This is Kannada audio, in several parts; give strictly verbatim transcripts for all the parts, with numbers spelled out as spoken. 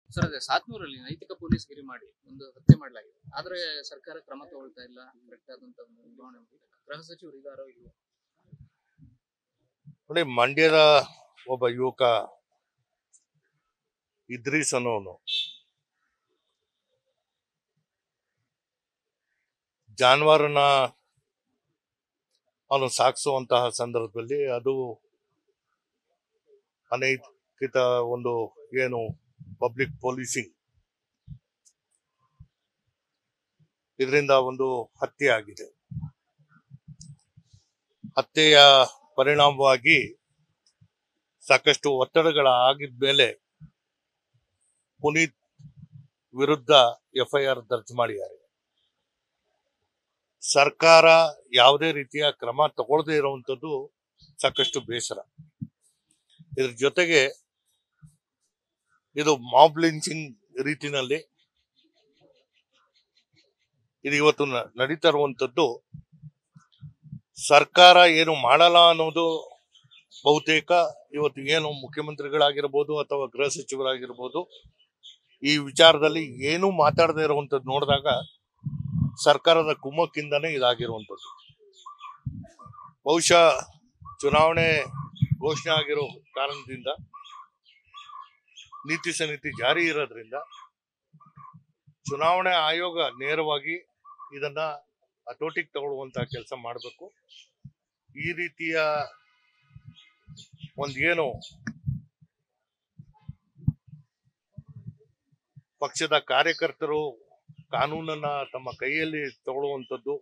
ಸರ್ ಅದೇ ಸಾತ್ನೂರಲ್ಲಿ ನೈತಿಕ ಪೊಲೀಸ್ ಗಿರಿ ಮಾಡಿ ಒಂದು ಹತ್ಯೆ ಮಾಡಲಾಗಿದೆ. ಆದ್ರೆ ಸರ್ಕಾರ ಕ್ರಮ ತಗೊಳ್ತಾ ಇಲ್ಲ, ಕರೆಕ್ಟ್ ಆದಂತ ನಿರ್ವಹಣೆ ಗೃಹ ಸಚಿವರು ಇದಾರೋ ಇಲ್ಲ. ನೋಡಿ, ಮಂಡ್ಯದ ಒಬ್ಬ ಯುವಕ ಇದ್ರೀಸ್ ಅನ್ನೋನು ಜಾನುವಾರನ ಅವನು ಸಾಗಿಸುವಂತಹ ಸಂದರ್ಭದಲ್ಲಿ ಅದು ಅನೈತಿಕ ಒಂದು ಏನು ಪಬ್ಲಿಕ್ ಪೊಲೀಸಿಂಗ್ ಇದರಿಂದ ಒಂದು ಹತ್ಯೆ ಆಗಿದೆ. ಹತ್ಯೆಯ ಪರಿಣಾಮವಾಗಿ ಸಾಕಷ್ಟು ಒತ್ತಡಗಳ ಆಗಿದ್ಮೇಲೆ ಪುನೀತ್ ವಿರುದ್ಧ ಎಫ್ಐಆರ್ ದರ್ಜ್ ಮಾಡಿದ್ದಾರೆ. ಸರ್ಕಾರ ಯಾವುದೇ ರೀತಿಯ ಕ್ರಮ ತಗೊಳ್ಳದೇ ಇರುವಂತದ್ದು ಸಾಕಷ್ಟು ಬೇಸರ. ಇದ್ರ ಜೊತೆಗೆ ಇದು ಮಾಬ್ ಲಿಂಚಿಂಗ್ ರೀತಿನಲ್ಲಿ ಇದು ಇವತ್ತು ನಡೀತಾ ಇರುವಂತದ್ದು. ಸರ್ಕಾರ ಏನು ಮಾಡಲ್ಲ ಅನ್ನೋದು ಬಹುತೇಕ ಇವತ್ತು ಏನು ಮುಖ್ಯಮಂತ್ರಿಗಳಾಗಿರ್ಬೋದು ಅಥವಾ ಗೃಹ ಸಚಿವರಾಗಿರ್ಬೋದು ಈ ವಿಚಾರದಲ್ಲಿ ಏನೂ ಮಾತಾಡದೇ ಇರುವಂತದ್ದು ನೋಡಿದಾಗ ಸರ್ಕಾರದ ಕುಮ್ಮಕ್ಕಿಂದಾನೇ ಇದಾಗಿರುವಂತದ್ದು. ಬಹುಶಃ ಚುನಾವಣೆ ಘೋಷಣೆ ಆಗಿರೋ ಕಾರಣದಿಂದ ನೀತಿ ಸಂಹಿತೆ ಜಾರಿ ಇರೋದ್ರಿಂದ ಚುನಾವಣೆ ಆಯೋಗ ನೇರವಾಗಿ ಇದನ್ನ ಹತೋಟಿಗೆ ತಗೊಳ್ಳುವಂತ ಕೆಲಸ ಮಾಡಬೇಕು. ಈ ರೀತಿಯ ಒಂದ್ ಏನು ಪಕ್ಷದ ಕಾರ್ಯಕರ್ತರು ಕಾನೂನನ್ನ ತಮ್ಮ ಕೈಯಲ್ಲಿ ತಗೊಳ್ಳುವಂಥದ್ದು,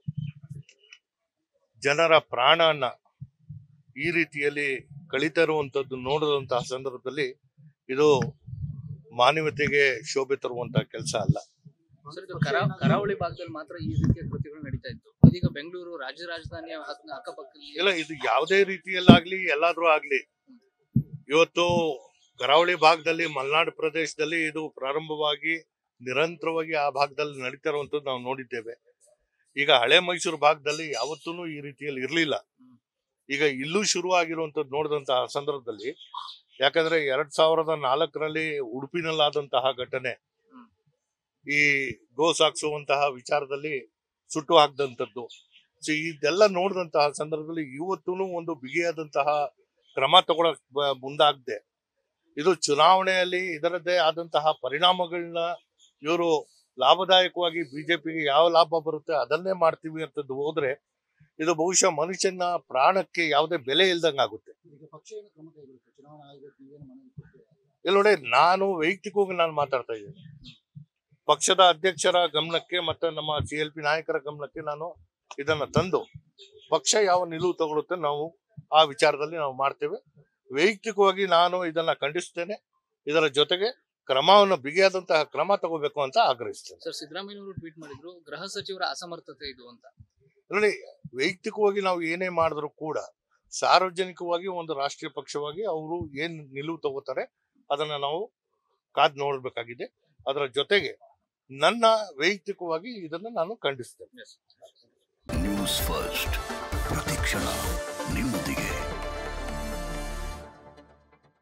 ಜನರ ಪ್ರಾಣನ ಈ ರೀತಿಯಲ್ಲಿ ಕಳೀತಾ ಇರುವಂತದ್ದು ನೋಡಿದಂತಹ ಸಂದರ್ಭದಲ್ಲಿ ಇದು ಮಾನವತೆಗೆ ಶೋಭೆ ತರುವಂತಹ ಕೆಲಸ ಅಲ್ಲ. ಕರಾವಳಿ ಭಾಗದಲ್ಲಿ ಮಾತ್ರ ಈ ರೀತಿಯ ಕೃತ್ಯಗಳು ನಡೀತಾ ಇತ್ತು. ಇದೀಗ ಬೆಂಗಳೂರು ರಾಜ್ಯ ರಾಜಧಾನಿಯ ಅಕ್ಕಪಕ್ಕದಲ್ಲಿ ಇಲ್ಲ, ಇದು ಯಾವುದೇ ರೀತಿಯಲ್ಲಾಗ್ಲಿ ಎಲ್ಲಾದ್ರೂ ಆಗ್ಲಿ ಇವತ್ತು ಕರಾವಳಿ ಭಾಗದಲ್ಲಿ ಮಲೆನಾಡು ಪ್ರದೇಶದಲ್ಲಿ ಇದು ಪ್ರಾರಂಭವಾಗಿ ನಿರಂತರವಾಗಿ ಆ ಭಾಗದಲ್ಲಿ ನಡೀತಾ ಇರುವಂತದ್ದು ನಾವು ನೋಡಿದ್ದೇವೆ. ಈಗ ಹಳೆ ಮೈಸೂರು ಭಾಗದಲ್ಲಿ ಯಾವತ್ತೂ ಈ ರೀತಿಯಲ್ಲಿ ಇರ್ಲಿಲ್ಲ. ಈಗ ಇಲ್ಲೂ ಶುರು ಆಗಿರುವಂತದ್ದು ನೋಡಿದಂತಹ ಸಂದರ್ಭದಲ್ಲಿ, ಯಾಕಂದ್ರೆ ಎರಡ್ ಸಾವಿರದ ನಾಲ್ಕರಲ್ಲಿ ಉಡುಪಿನಲ್ಲಾದಂತಹ ಘಟನೆ ಈ ಗೋ ಸಾಗಿಸುವಂತಹ ವಿಚಾರದಲ್ಲಿ ಸುಟ್ಟು ಹಾಕದಂತದ್ದು. ಸೊ ಇದೆಲ್ಲ ನೋಡಿದಂತಹ ಸಂದರ್ಭದಲ್ಲಿ ಇವತ್ತೂ ಒಂದು ಬಿಗಿಯಾದಂತಹ ಕ್ರಮ ತಗೊಳಕ್ ಮುಂದಾಗದೆ ಇದು ಚುನಾವಣೆಯಲ್ಲಿ ಇದರದ್ದೇ ಆದಂತಹ ಪರಿಣಾಮಗಳನ್ನ ಇವರು ಲಾಭದಾಯಕವಾಗಿ ಬಿಜೆಪಿಗೆ ಯಾವ ಲಾಭ ಬರುತ್ತೆ ಅದನ್ನೇ ಮಾಡ್ತೀವಿ ಅಂತದ್ದು ಹೋದ್ರೆ ಇದು ಬಹುಶಃ ಮನುಷ್ಯನ ಪ್ರಾಣಕ್ಕೆ ಯಾವುದೇ ಬೆಲೆ ಇಲ್ದಂಗ ಆಗುತ್ತೆ. ಇಲ್ಲ ನೋಡಿ, ನಾನು ವೈಯಕ್ತಿಕವಾಗಿ ನಾನು ಮಾತಾಡ್ತಾ ಇದ್ದೀನಿ. ಪಕ್ಷದ ಅಧ್ಯಕ್ಷರ ಗಮನಕ್ಕೆ ಮತ್ತೆ ನಮ್ಮ ಸಿ ಎಲ್ ಪಿ ನಾಯಕರ ಗಮನಕ್ಕೆ ನಾನು ಇದನ್ನ ತಂದು ಪಕ್ಷ ಯಾವ ನಿಲುವು ತಗೊಳುತ್ತೆ ನಾವು ಆ ವಿಚಾರದಲ್ಲಿ ನಾವು ಮಾಡ್ತೇವೆ. ವೈಯಕ್ತಿಕವಾಗಿ ನಾನು ಇದನ್ನ ಖಂಡಿಸ್ತೇನೆ. ಇದರ ಜೊತೆಗೆ ಕ್ರಮವನ್ನು ಬಿಗಿಯಾದಂತಹ ಕ್ರಮ ತಗೋಬೇಕು ಅಂತ ಆಗ್ರಹಿಸ್ತೇನೆ. ಸರ್, ಸಿದ್ದರಾಮಯ್ಯ ಟ್ವೀಟ್ ಮಾಡಿದ್ರು ಗೃಹ ಸಚಿವರ ಅಸಮರ್ಥತೆ ಇದು ಅಂತ. ನೋಡಿ, ವೈಯಕ್ತಿಕವಾಗಿ ನಾವು ಏನೇ ಮಾಡಿದ್ರು ಕೂಡ ಸಾರ್ವಜನಿಕವಾಗಿ ಒಂದು ರಾಷ್ಟ್ರೀಯ ಪಕ್ಷವಾಗಿ ಅವರು ಏನ್ ನಿಲುವು ತಗೋತಾರೆ ಅದನ್ನ ನಾವು ಕಾದ್ ನೋಡ್ಬೇಕಾಗಿದೆ. ಅದರ ಜೊತೆಗೆ ನನ್ನ ವೈಯಕ್ತಿಕವಾಗಿ ಇದನ್ನ ನಾನು ಖಂಡಿಸ್ತೇನೆ. ನ್ಯೂಸ್ ಫಸ್ಟ್ ಪ್ರತಿಕ್ಷಣ.